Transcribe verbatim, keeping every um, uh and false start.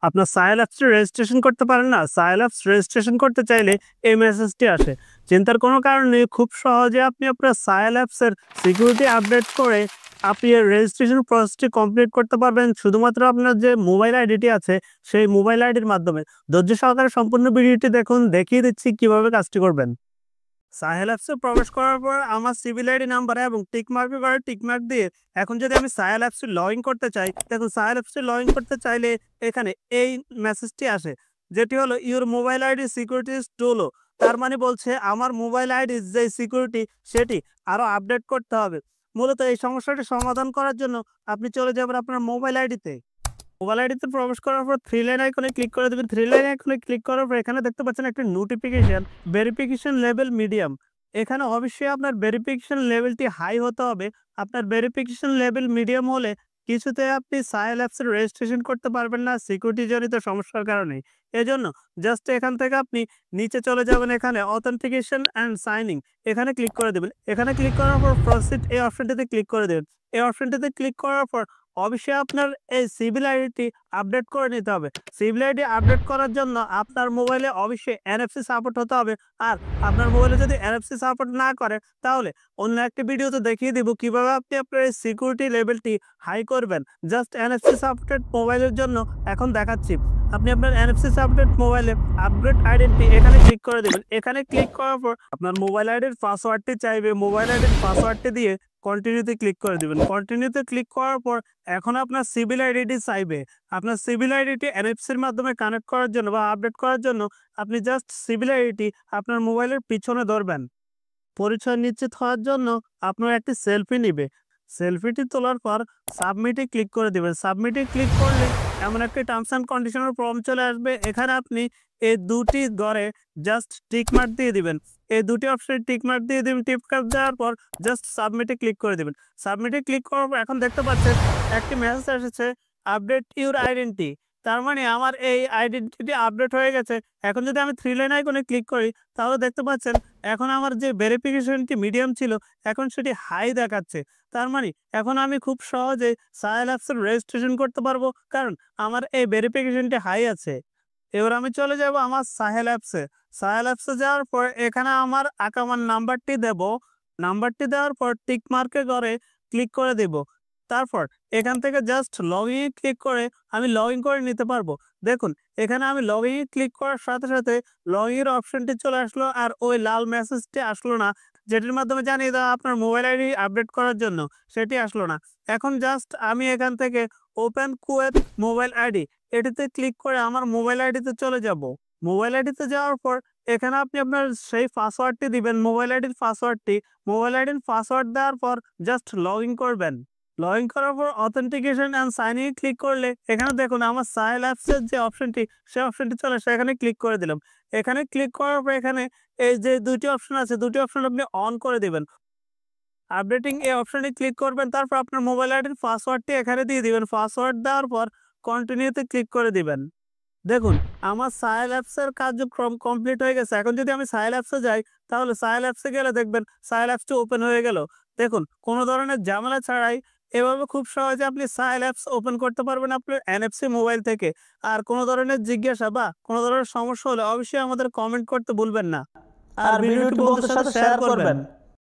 আপনার সাহেল অ্যাপসটি রেজিস্ট্রেশন করতে পারেন না? সাহেল অ্যাপস রেজিস্ট্রেশন করতে চাইলে এই মেসেজটি আসে। চিন্তার কোনো কারণ নেই, খুব সহজে আপনি আপনার সাহেল অ্যাপসের সিকিউরিটি আপডেট করে আপনি এর রেজিস্ট্রেশন প্রসেসটি কমপ্লিট করতে পারবেন শুধুমাত্র আপনার যে মোবাইল আইডিটি আছে সেই মোবাইল আইডির মাধ্যমে। ধৈর্য সহকারে সম্পূর্ণ ভিডিওটি দেখুন, দেখিয়ে দিচ্ছি কিভাবে কাজটি করবেন। সাহেল অ্যাপসে প্রবেশ করার পর আমার সিভিল আইডি নাম্বার এবং টিক মার্কে করে টিক মার্ক দিয়ে এখন যদি আমি সাহেল অ্যাপসে লগ ইন করতে চাই, দেখুন সাহেল অ্যাপসে লগ ইন করতে চাইলে এখানে এই মেসেজটি আসে, যেটি হলো your mobile ID security is too low. তার মানে বলছে আমার মোবাইল আইডি যে সিকিউরিটি সেটি আরও আপডেট করতে হবে। মূলত এই সমস্যাটি সমাধান করার জন্য আপনি চলে যাবেন আপনার মোবাইল আইডিতে। মোবাইল আইডিতে প্রবেশ করার পর থ্রি লাইন আইকনে ক্লিক করে দেবেন। থ্রি লাইন আইকনে ক্লিক করার পর এখানে দেখতে পাচ্ছেন একটা নোটিফিকেশন ভেরিফিকেশন লেভেল মিডিয়াম। এখানে অবশ্যই আপনার ভেরিফিকেশন লেভেলটি হাই হতে হবে। আপনার ভেরিফিকেশন লেভেল মিডিয়াম হলে কিছুতে আপনি সাহেল অ্যাপসের রেজিস্ট্রেশন করতে পারবেন না সিকিউরিটি জনিত সমস্যার কারণে। এজন্য জাস্ট এখান থেকে আপনি নিচে চলে যাবেন, এখানে অথেন্টিকেশন অ্যান্ড সাইনিং এখানে ক্লিক করে দেবেন। এখানে ক্লিক করার পর প্রসিড এই অপশনটিতে ক্লিক করে দেবেন। এই অপশনটিতে ক্লিক করার পর অবশ্যই আপনার এই সিভিল আইডিটি আপডেট করে নিতে হবে। সিভিল আইডি আপডেট করার জন্য আপনার মোবাইলে অবশ্যই এনএফসি সাপোর্ট হতে হবে। আর আপনার মোবাইলে যদি এনএফসি সাপোর্ট না করে তাহলে অন্য একটি ভিডিওতে দেখিয়ে দিব কিভাবে আপনি আপনার এই সিকিউরিটি লেভেলটি হাই করবেন। জাস্ট এনএফসি সাপোর্টেড মোবাইলের জন্য এখন দেখাচ্ছি। আপনি আপনার এনএফসি সাপোর্টেড মোবাইলে আপগ্রেড আইডেন্টি এখানে ক্লিক করে দেবেন। এখানে ক্লিক করার পর আপনার মোবাইল আইডির পাসওয়ার্ডটি চাইবে। মোবাইল আইডির পাসওয়ার্ডটি দিয়ে কন্টিনিউতে ক্লিক করে দেবেন। কন্টিনিউতে ক্লিক করার পর এখন আপনার সিভিল আইডিটি চাইবে। আপনার সিভিল আইডিটি এনএফসির মাধ্যমে কানেক্ট করার জন্য বা আপডেট করার জন্য আপনি জাস্ট সিভিল আইডিটি আপনার মোবাইলের পিছনে ধরবেন। পরিচয় নিশ্চিত হওয়ার জন্য আপনার একটি সেলফি নিবে। সেলফিটি তোলার পর সাবমিটে ক্লিক করে দেবেন। সাবমিটে ক্লিক করলে এমন একটি টার্মস অ্যান্ড কন্ডিশনের ফর্ম চলে আসবে। এখানে আপনি এই দুটি ঘরে জাস্ট টিক মার্ক দিয়ে দিবেন। এই দুটি অপশনে টিক মার্ক দিয়ে দিবেন। টিক মার্ক দেওয়ার পর জাস্ট সাবমিটে ক্লিক করে দেবেন। সাবমিটে ক্লিক করার পর এখন দেখতে পাচ্ছেন একটি মেসেজ এসেছে, আপডেট ইউর আইডেন্টি। তার মানে আমার এই আইডেন্টিটি আপডেট হয়ে গেছে। এখন যদি আমি থ্রি লাইন আইকনে ক্লিক করি তাহলে দেখতে পাচ্ছেন এখন আমার যে ভেরিফিকেশনটি মিডিয়াম ছিল এখন সেটি হাই দেখাচ্ছে। তার মানে এখন আমি খুব সহজে সাহেল অ্যাপসের রেজিস্ট্রেশন করতে পারবো, কারণ আমার এই ভেরিফিকেশনটি হাই আছে। এবার আমি চলে যাব আমার সাহেল অ্যাপসে। সাহেল অ্যাপসে যাওয়ার পর এখানে আমার আকামার নাম্বারটি দেব। নাম্বারটি দেওয়ার পর টিক মার্কে করে ক্লিক করে দেব। তারপর এখান থেকে জাস্ট লগ ইন ক্লিক করে আমি লগ ইন করে নিতে পারবো। দেখুন এখানে আমি লগ ইন ক্লিক করার সাথে সাথে লগ ইন অপশনটি চলে আসলো, আর ওই লাল মেসেজটি আসলো না যেটির মাধ্যমে জানিয়ে দেওয়া আপনার মোবাইল আইডি আপডেট করার জন্য, সেটি আসলো না। এখন জাস্ট আমি এখান থেকে ওপেন কুয়েত মোবাইল আইডি এটিতে ক্লিক করে আমার মোবাইল আইডিতে চলে যাব। মোবাইল আইডিতে যাওয়ার পর এখানে আপনি আপনার সেই পাসওয়ার্ডটি দিবেন, মোবাইল আইডির পাসওয়ার্ডটি। মোবাইল আইডির পাসওয়ার্ড দেওয়ার পর জাস্ট লগ ইন করবেন। লগ ইন করার পর authentication and sign in click করলে এখানে দেখুন আমার সাহেল অ্যাপসের যে অপশনটি সেই অপশনটি চলে আসে। এখানে ক্লিক করে দিলাম। এখানে ক্লিক করার পর এখানে এই যে দুটি অপশন আছে দুটি অপশন আপনি অন করে দিবেন। আপডেটিং এই অপশনে ক্লিক করবেন। তারপর আপনার মোবাইল আইডির পাসওয়ার্ডটি এখানে দিয়ে দিবেন। পাসওয়ার্ড দেওয়ার পর কন্টিনিউতে ক্লিক করে দিবেন। দেখুন আমার সাহেল অ্যাপসের কার্যক্রম কমপ্লিট হয়ে গেছে। এখন যদি আমি সাহেল অ্যাপসে যাই তাহলে সাহেল অ্যাপসে গেলে দেখবেন সাহেল অ্যাপসটি ওপেন হয়ে গেল। দেখুন কোনো ধরনের ঝামেলা ছাড়াই এভাবে খুব সহজে আপনি সাহেল অ্যাপস ওপেন করতে পারবেন আপনার এনএফসি মোবাইল থেকে। আর কোনো ধরনের জিজ্ঞাসা বা কোনো ধরনের সমস্যা হলে অবশ্যই আমাদের কমেন্ট করতে ভুলবেন না, আর ভিডিওটি বন্ধুদের সাথে শেয়ার করবেন।